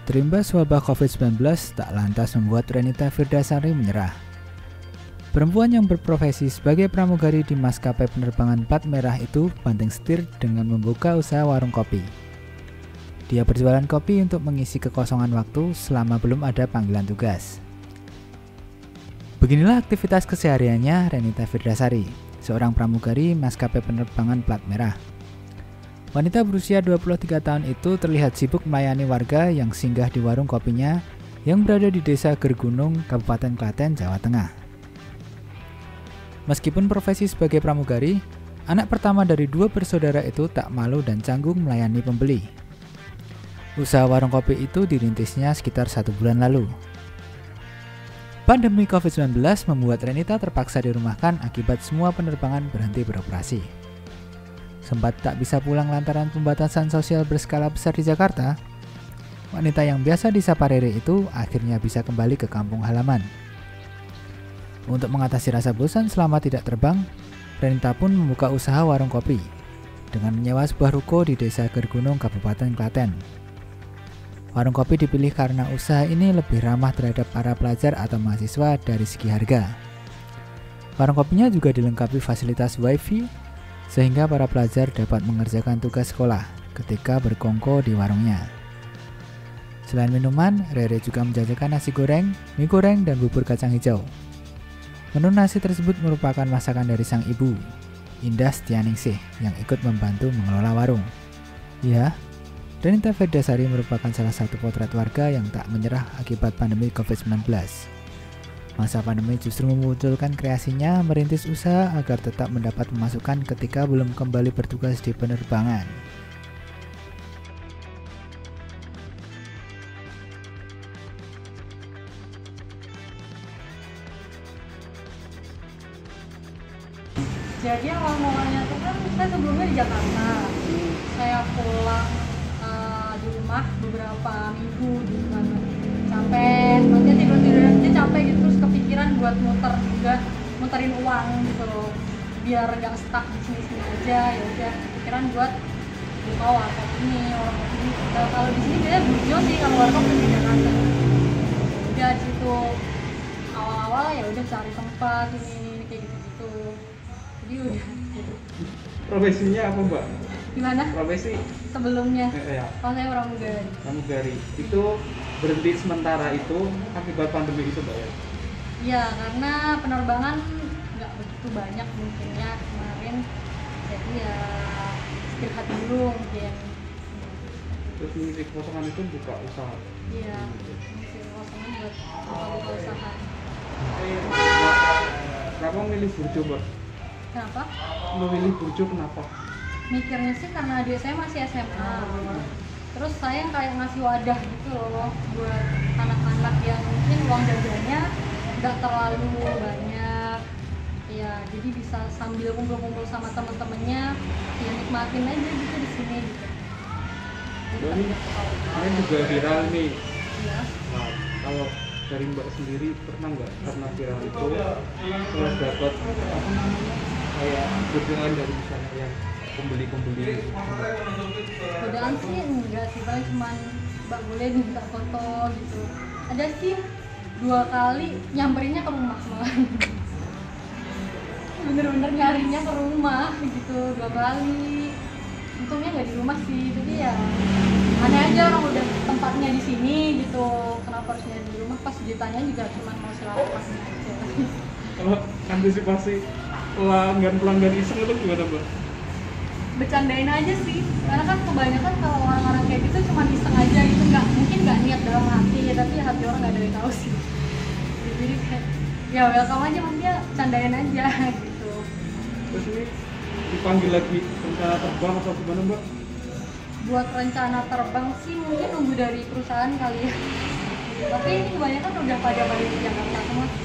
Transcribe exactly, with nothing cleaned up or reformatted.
Terimbas wabah covid sembilan belas tak lantas membuat Renita Firdasari menyerah. Perempuan yang berprofesi sebagai pramugari di maskapai penerbangan plat merah itu banting setir dengan membuka usaha warung kopi. Dia berjualan kopi untuk mengisi kekosongan waktu selama belum ada panggilan tugas. Beginilah aktivitas kesehariannya Renita Firdasari, seorang pramugari maskapai penerbangan plat merah. Wanita berusia dua puluh tiga tahun itu terlihat sibuk melayani warga yang singgah di warung kopinya yang berada di Desa Gergunung, Kabupaten Klaten, Jawa Tengah. Meskipun profesi sebagai pramugari, anak pertama dari dua bersaudara itu tak malu dan canggung melayani pembeli. Usaha warung kopi itu dirintisnya sekitar satu bulan lalu. Pandemi covid sembilan belas membuat Renita terpaksa dirumahkan akibat semua penerbangan berhenti beroperasi. Sempat tak bisa pulang lantaran pembatasan sosial berskala besar di Jakarta, wanita yang biasa disapa Rere itu akhirnya bisa kembali ke kampung halaman. Untuk mengatasi rasa bosan selama tidak terbang, Renita pun membuka usaha warung kopi dengan menyewa sebuah ruko di Desa Gergunung, Kabupaten Klaten. Warung kopi dipilih karena usaha ini lebih ramah terhadap para pelajar atau mahasiswa dari segi harga. Warung kopinya juga dilengkapi fasilitas wifi, sehingga para pelajar dapat mengerjakan tugas sekolah ketika berkongko di warungnya. Selain minuman, Rere juga menjajakan nasi goreng, mie goreng, dan bubur kacang hijau. Menu nasi tersebut merupakan masakan dari sang ibu, Indah Setianingsih, yang ikut membantu mengelola warung. Ya, Renita Firdasari merupakan salah satu potret warga yang tak menyerah akibat pandemi covid sembilan belas. Masa pandemi justru memunculkan kreasinya merintis usaha agar tetap mendapat pemasukan ketika belum kembali bertugas di penerbangan. Jadi awal mulanya itu kan saya sebelumnya di Jakarta. Saya pulang uh, di rumah beberapa minggu gitu kan. Sampai nanti tidur-tidur aja capek gitu, terus kepikiran buat muter juga, muterin uang gitu loh, biar gak stuck di sini-sini aja. Ya udah kepikiran buat buka warkop ini, warkop ini. Nah, kalau di sini biasanya burjo sih, kalau warkop di Jakarta. Udah di situ awal-awal ya udah cari tempat ini, ini kayak gitu-gitu. Jadi udah gitu. Profesinya apa, Mbak? Gimana? Profesi Sebelumnya, eh, ya. kalau saya pramugari. Pramugari itu berhenti sementara itu akibat pandemi itu, Mbak ya? Iya, karena penerbangan nggak begitu banyak mungkin ya kemarin, jadi ya istirahat dulu mungkin. Terus mengisi kosongan itu buka usaha? Iya, mengisi kosongan buat buka usaha. Kenapa memilih burjo, Mbak? Kenapa? Memilih burjo kenapa? Mikirnya sih karena adik saya masih S M A. Terus saya kayak ngasih wadah gitu loh buat anak-anak yang mungkin uang jajannya nggak terlalu banyak. Ya, jadi bisa sambil kumpul-kumpul sama teman-temannya, ya nikmatin aja gitu di sini gitu. Ini, ini juga viral nih. Iya. Nah, kalau dari Mbak sendiri pernah nggak karena viral itu terus dapat kayak godaan dari misalnya yang pembeli-pembeli? Godaan sih enggak sih, paling cuman Mbak boleh minta foto gitu. Ada sih dua kali nyamperinnya ke rumah malah. Bener-bener nyarinya ke rumah gitu dua kali. Untungnya nggak di rumah sih, jadi ya aneh aja, orang udah tempatnya di sini gitu, kenapa harus nyari di rumah? Pas ditanya juga cuma mau silaturahmi aja. Kalau antisipasi pelanggan-pelanggan iseng itu gimana, Mbak? Bercandain aja sih, karena kan kebanyakan kalau orang-orang kayak gitu cuma iseng aja gitu, nggak mungkin nggak niat dalam hati ya, tapi hati orang nggak ada yang tahu sih. Jadi kayak ya welcome aja, maksudnya candain aja gitu. Terus ini dipanggil lagi rencana terbang atau gimana, Mbak? Buat rencana terbang sih mungkin nunggu dari perusahaan kali ya, tapi ini kebanyakan udah pada pada di Jakarta semua.